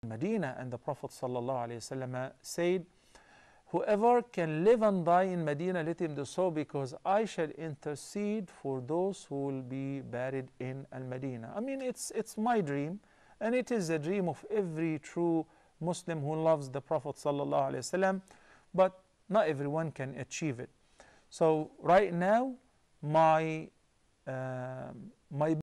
Medina. And the Prophet ﷺ said, whoever can live and die in Medina, let him do so, because I shall intercede for those who will be buried in Al-Madinah. I mean, it's my dream, and it is the dream of every true Muslim who loves the Prophet ﷺ, but not everyone can achieve it. So right now, my